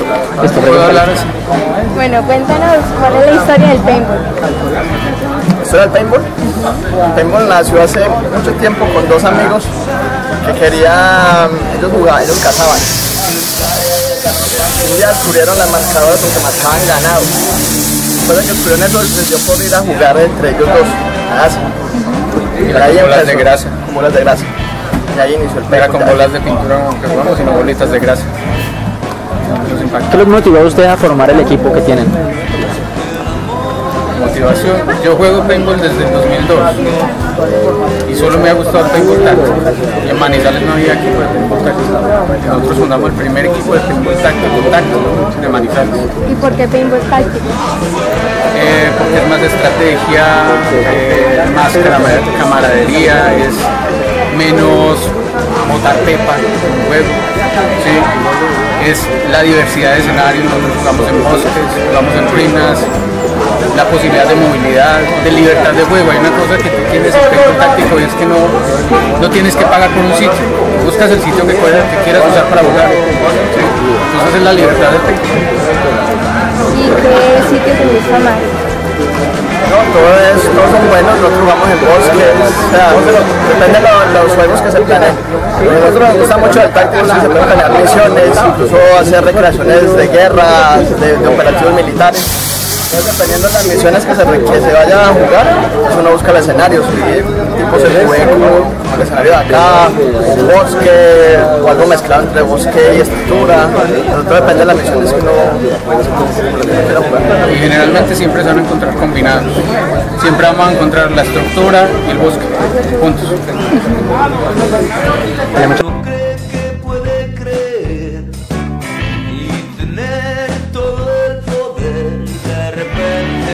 ¿Puedo hablar así? Bueno, cuéntanos cuál es la historia del paintball. ¿La historia del paintball? El paintball nació hace mucho tiempo con dos amigos que querían, ellos jugaban, ellos cazaban. Un día descubrieron las marcadoras porque mataban ganado. Después de que descubrieron eso, les dio por ir a jugar entre ellos dos. Así. Y ahí bolas de grasa. Bolas de grasa. Y ahí inició el paintball. Era con bolas de pintura que jugamos, sino bolitas de grasa. ¿Qué los motivó a ustedes a formar el equipo que tienen? Motivación, yo juego paintball desde el 2002 y solo me ha gustado el paintball táctico. Y en Manizales no había equipo de paintball táctico. Nosotros fundamos el primer equipo de paintball táctico de Manizales. ¿Y por qué paintball táctico? Porque es más estrategia, más camaradería, es menos botar pepa en un juego. ¿Sí? Es la diversidad de escenarios, nosotros jugamos en bosques, jugamos en ruinas, la posibilidad de movilidad, de libertad de juego. Hay una cosa que tú tienes en paintball táctico y es que no tienes que pagar por un sitio, buscas el sitio que quieras usar para jugar. ¿Sí? Entonces es la libertad del paintball. ¿Y qué sitio te gusta más? No, todos son buenos, nosotros jugamos en bosques, o sea, depende de los juegos que se planeen. A nosotros nos gusta mucho el táctico, si se pueden planear misiones, incluso hacer recreaciones de guerra, de operativos militares. Entonces, dependiendo de las misiones que se vayan a jugar, pues uno busca el escenario, tipo se juega como el escenario de acá, un bosque, o algo mezclado entre bosque y estructura. Todo depende de las misiones que uno quiera jugar. Y generalmente siempre se van a encontrar combinados. Siempre vamos a encontrar la estructura y el bosque juntos.